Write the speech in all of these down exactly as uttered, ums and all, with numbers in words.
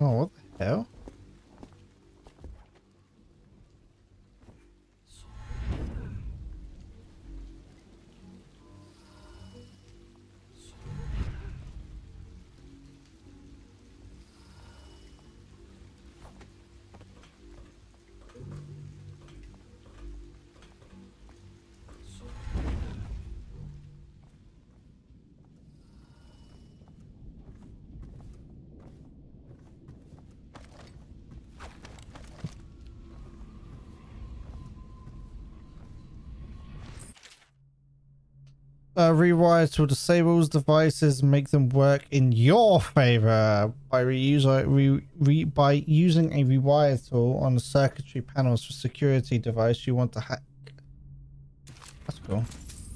Oh, what the hell? Uh, rewires to disable devices, make them work in your favor by reuse re, re, by using a rewire tool on the circuitry panels for security device you want to hack. That's cool.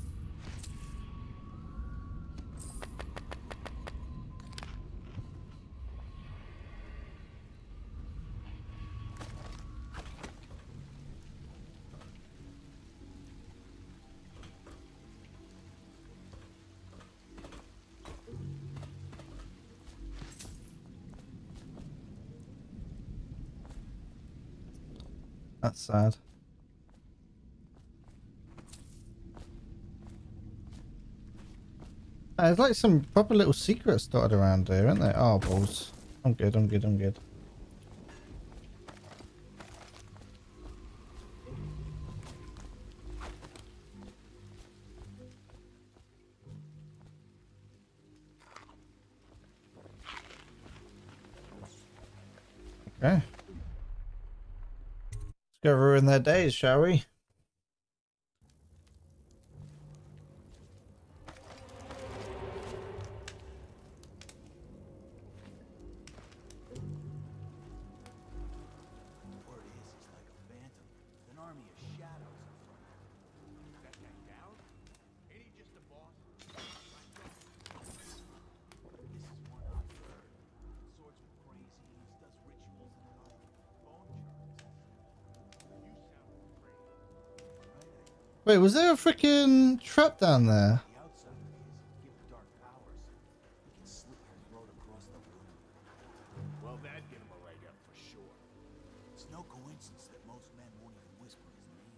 That's sad. Uh, there's like some proper little secrets dotted around here, aren't there? Oh, balls. I'm good, I'm good, I'm good. Okay. Let's go ruin their days, shall we? Wait, was there a freaking trap down there? Well, that'd give him a leg up for sure. It's no coincidence that most men won't even whisper his name.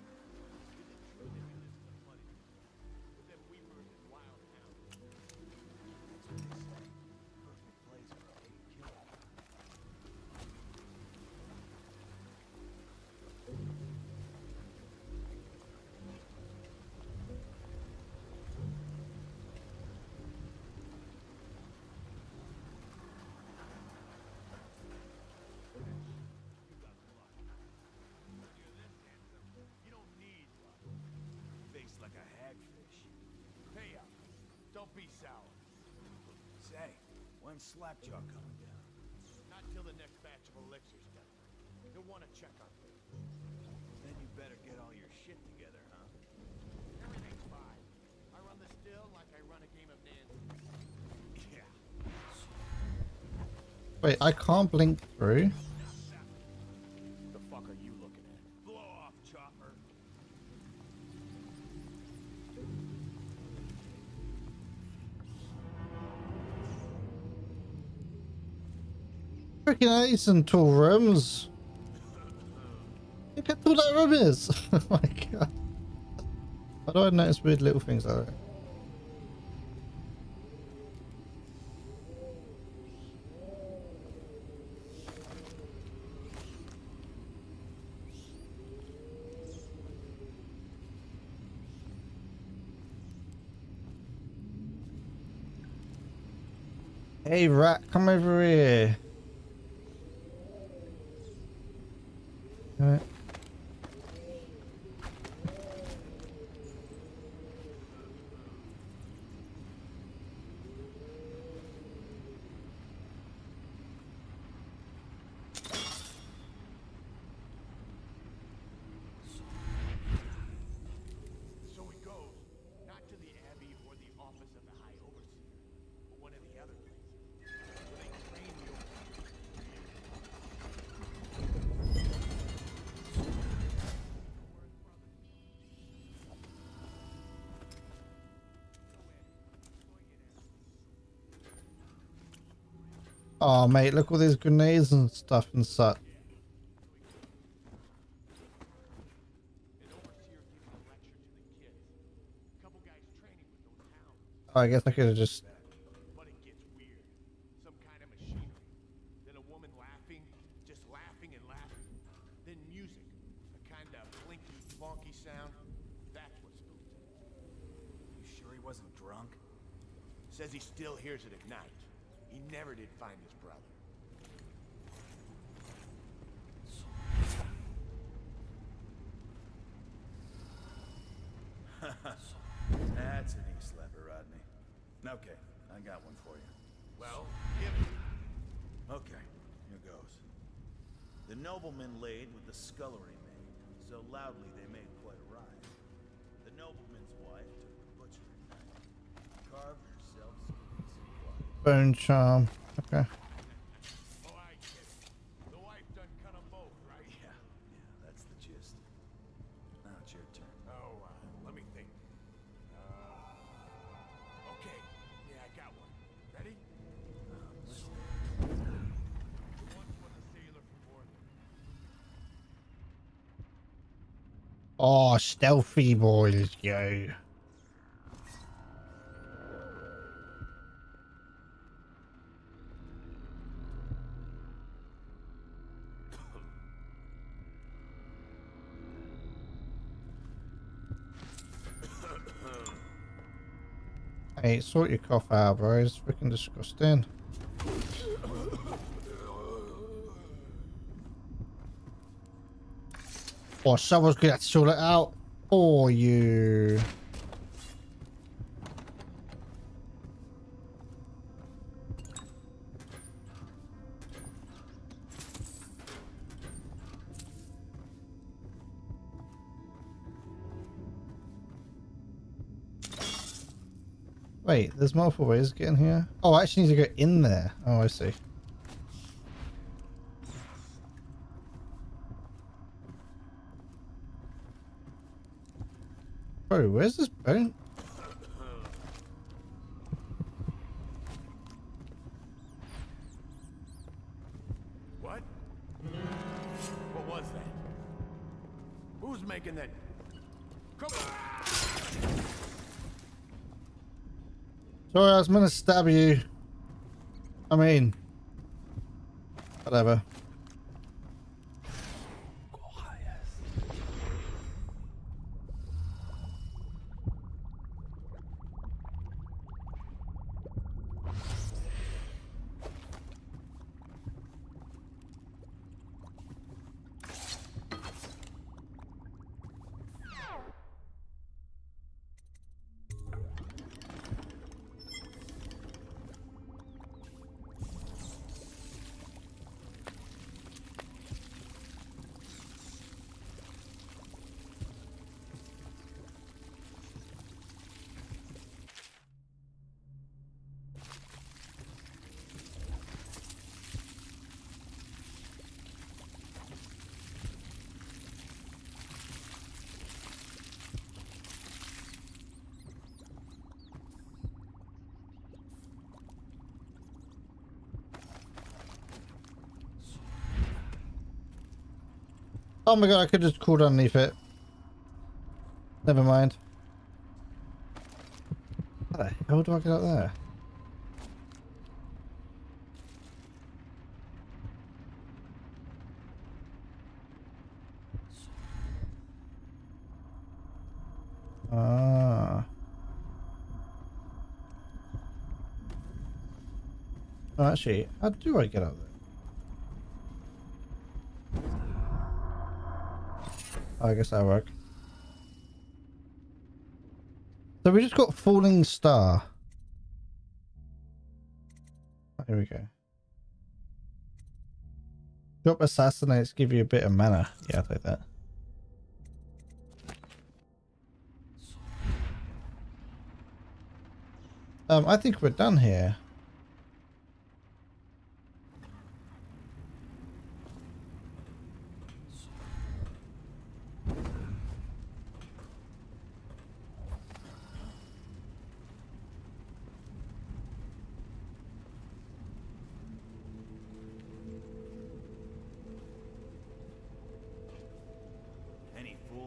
With them weepers and wild hounds. That's what they say. Perfect place for a big kill. Like a hagfish. Hey up. Don't be sour. Say, when's Slackjaw coming down? Not till the next batch of elixirs done. You'll want to check on things. Then you better get all your shit together, huh? Everything's fine. I run the still like I run a game of Nancy. Yeah. Wait, I can't blink through. The fuck are you looking at? Blow off, Chopper. Freaking ace and tall rooms. Look how tall that room is. Oh my god. How do I notice weird little things like that? Hey rat, come over here. Alright. So he goes, not to the Abbey or the office of the High Overseer, but one of the other places. Where they train the overseers. Oh, mate, look all these grenades and stuff and such. Oh, I guess I could have just... But it gets weird. Some kind of machinery. Then a woman laughing, just laughing and laughing. Then music. A kind of blinky, funky sound. That's what spooked him. You sure he wasn't drunk? Says he still hears it at night. He never did find his brother. That's an e-slapper, Rodney. Okay, I got one for you. Well, give it. Okay, here goes. The nobleman laid with the scullery maid, so loudly they made quite a rhyme. The nobleman's wife took the butchery knife, carved herself some decent blood. Bone charm. Okay. Oh, I get it. The wife done cut them both, right? Yeah, yeah, that's the gist. Now it's your turn. Oh, uh, let me think. Uh, okay. Yeah, I got one. Ready? The one for the sailor from Orlando. Oh, stealthy boys, yo. Hey, sort your cough out, bro. It's freaking disgusting. Oh, someone's gonna have to sort it out for you. Wait, there's multiple ways of getting here. Oh, I actually need to go in there. Oh, I see. Bro, where's this bone? What? What was that? Who's making that? Come on! Sorry, I was gonna stab you. I mean, whatever. Oh my god, I could just crawl underneath it. Never mind. How the hell do I get up there? Ah. Oh, actually, how do I get up there? I guess that'll work. So we just got Falling Star. Here we go. Drop Assassinates, give you a bit of mana. Yeah, I'll take that. Um, I think we're done here.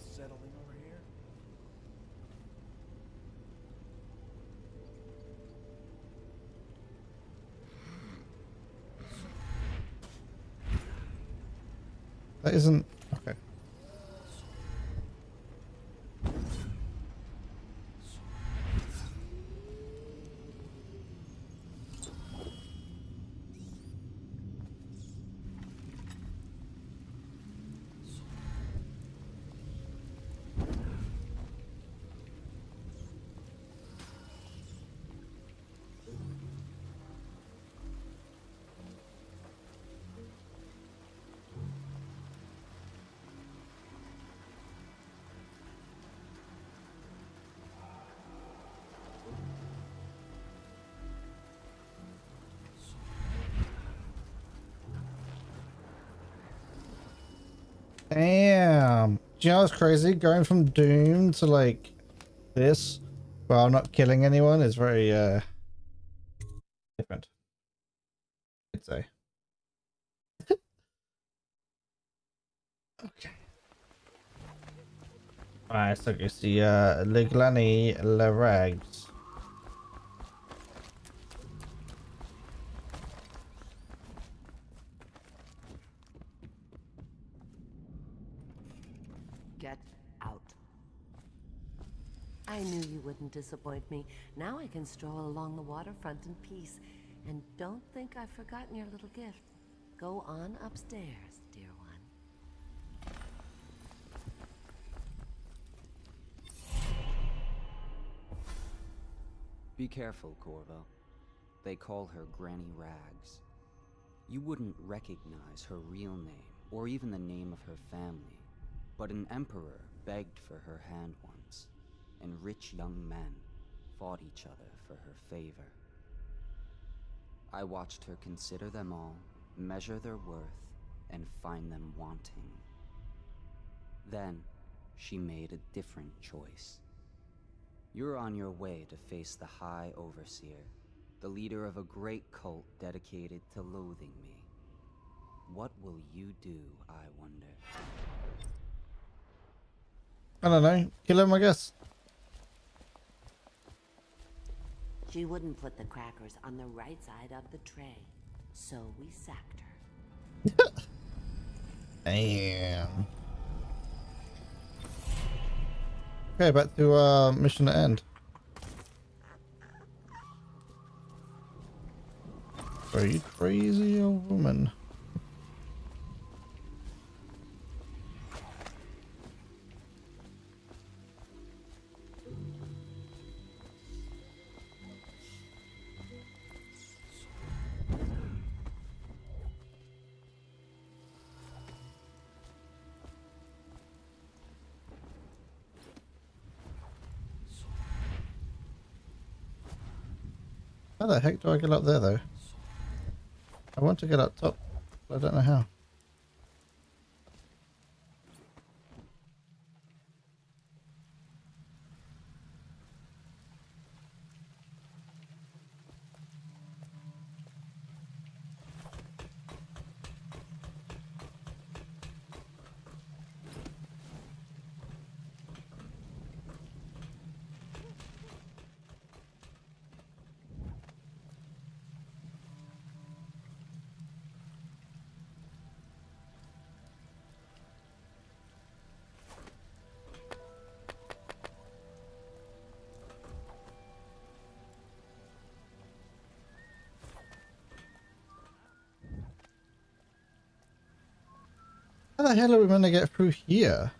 settling over here? That isn't okay. Damn. Do you know what's crazy? Going from Doom to like this while not killing anyone is very uh different, I'd say. Okay. Alright, so it's the uh Liglani Larags. Get out. I knew you wouldn't disappoint me. Now I can stroll along the waterfront in peace. And don't think I've forgotten your little gift. Go on upstairs, dear one. Be careful, Corvo. They call her Granny Rags. You wouldn't recognize her real name, or even the name of her family. But an emperor begged for her hand once, and rich young men fought each other for her favor. I watched her consider them all, measure their worth, and find them wanting. Then, she made a different choice. You're on your way to face the High Overseer, the leader of a great cult dedicated to loathing me. What will you do, I wonder? I don't know. Kill him, I guess. She wouldn't put the crackers on the right side of the tray, so we sacked her. Damn. Okay, back to uh, mission to end. Are you crazy old woman? How the heck do I get up there, though? I want to get up top, but I don't know how. How the hell are we going to get through here?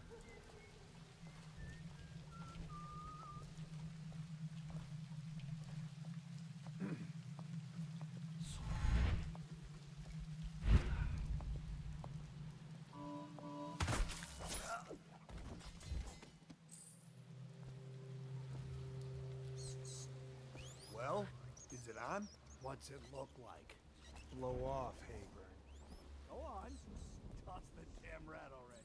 Well, is it on? What's it look like? Blow off, Hayburn. Go on. Toss the damn rat already.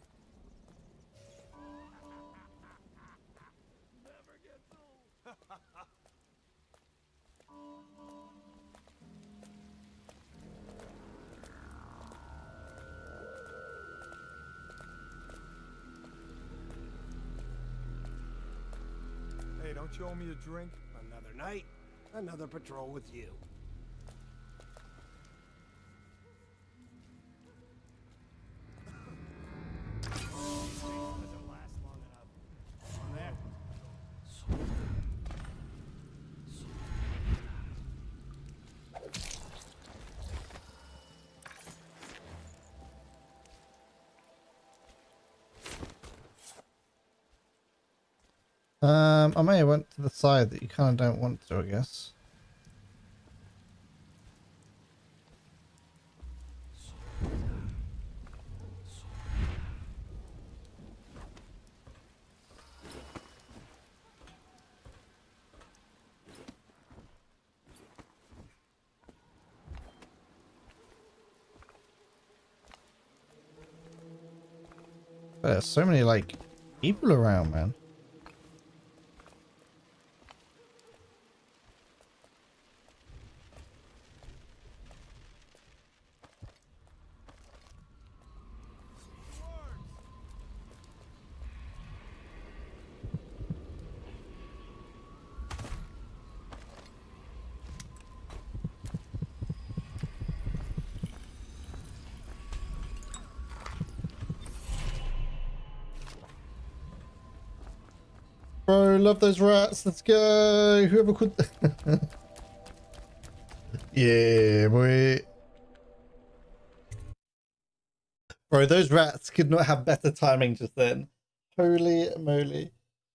Never gets old. Don't you owe me a drink? Another night, another patrol with you. Doesn't last long enough. On that. Um, I may have went to the side that you kind of don't want to, I guess. There's so many, like, people around, man. Bro, love those rats. Let's go. Whoever could. Yeah, boy. Bro, those rats could not have better timing just then. Holy moly.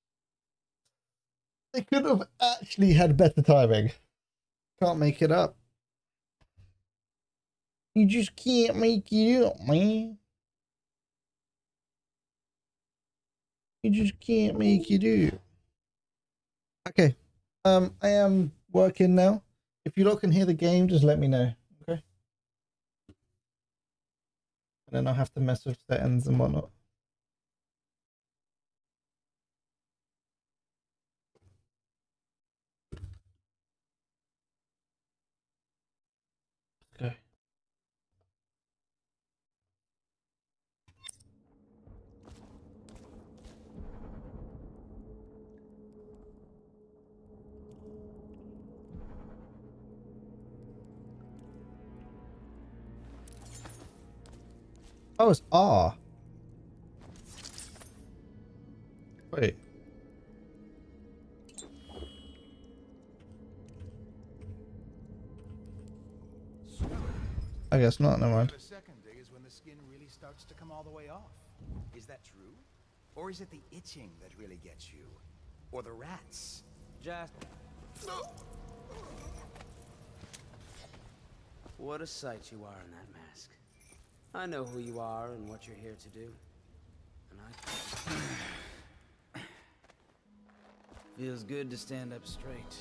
They could have actually had better timing. Can't make it up. You just can't make it up, man. You just can't make it up. Okay. Um, I am working now. If you lot can hear the game, just let me know. Okay. And then I'll have to mess with settings and whatnot. Okay. Oh, it's R. Wait. I guess not, never mind. The second day is when the skin really starts to come all the way off. Is that true? Or is it the itching that really gets you? Or the rats? Just... What a sight you are in that mask. I know who you are and what you're here to do. And I... Feels good to stand up straight.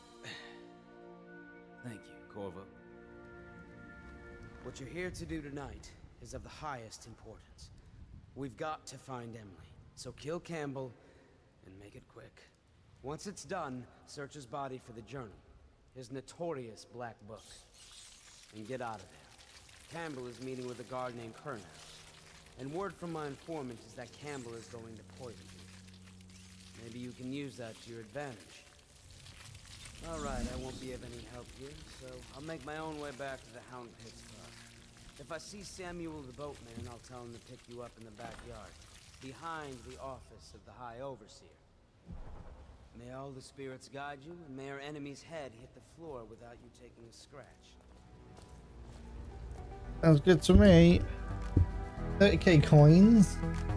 Thank you, Corvo. What you're here to do tonight is of the highest importance. We've got to find Emily, so kill Campbell and make it quick. Once it's done, search his body for the journal, his notorious black book, and get out of there. Campbell is meeting with a guard named Kernow, and word from my informant is that Campbell is going to poison you. Maybe you can use that to your advantage. All right, I won't be of any help here, so I'll make my own way back to the Hound Pits Club. If I see Samuel the boatman, I'll tell him to pick you up in the backyard, behind the office of the High Overseer. May all the spirits guide you, and may our enemy's head hit the floor without you taking a scratch. Sounds good to me. thirty K coins.